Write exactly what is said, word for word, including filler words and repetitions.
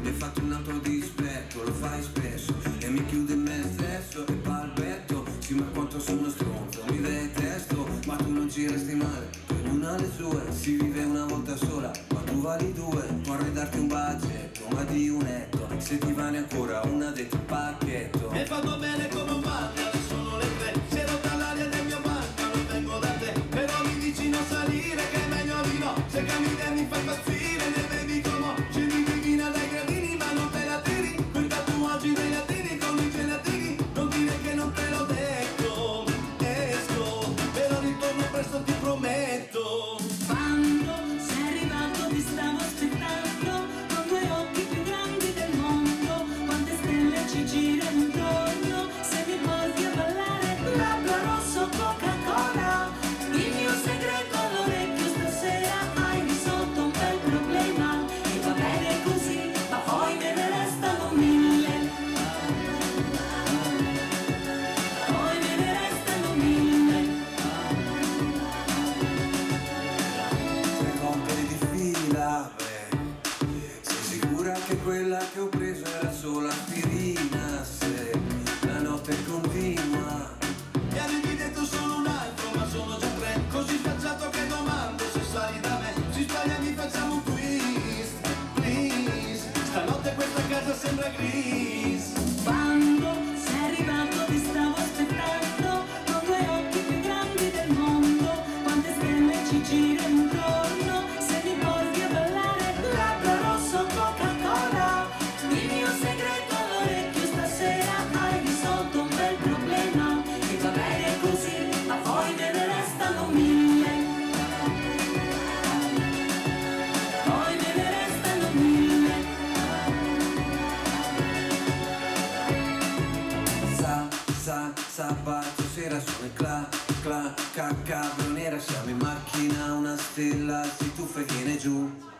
mi hai fatto un altro dispetto, lo fai spesso e mi chiude in me stesso e palpetto. Sì, ma quanto sono stronzo, mi detesto, ma tu non ci resti male, ognuno ha le sue, si vive una volta sola, ma tu vali due. Vorrei darti un bacetto, ma di un etto, se ti vale ancora una dentro il pacchetto. Mi hai fatto bene come un bagno, adesso sono le tre, si è rotta l'aria del mio bagno, non vengo da te, però mi dici non salire, che è meglio di no, se cammini e mi fai impazzire, ne bevi come scendi divina dai gradini, ma non te la tiri, quei tatuaggi dei latini con i gelatini, non dire che non te l'ho detto, esco, però ritorno presto ti prometto. Quando sei arrivato ti stavo aspettando, con due occhi più grandi del mondo, quante stelle ci girano intorno, se mi porti a ballare, labbra rosso Coca-Cola, il mio segreto all'orecchio stasera, hai risolto un bel problema, e va bene così, ma poi me ne restano mille, poi me ne restano mille. Tre rompere di fila, beh, sei sicura che quella che ho preso era solo aspirina? Se la notte è continua, Mi avevi detto solo un altro, ma sono già tre, così sfacciato che domando se sali da me, si sbaglia mi facciamo un quiz, please, stanotte questa casa sembra gris. Quando sei arrivato ti stavo aspettando, con due occhi più grandi del mondo, quante stelle ci girano intorno, se mi porti a ballare, labbra rosso Coca-Cola, il mio segreto all'orecchio stasera, hai risolto un bel problema, e va bene così, ma poi me ne restano mille, poi me ne restano mille. sa, sa, sabato sera sono il cla, cla, cacca, nera, siamo in macchina, una stella, si tuffa e viene giù.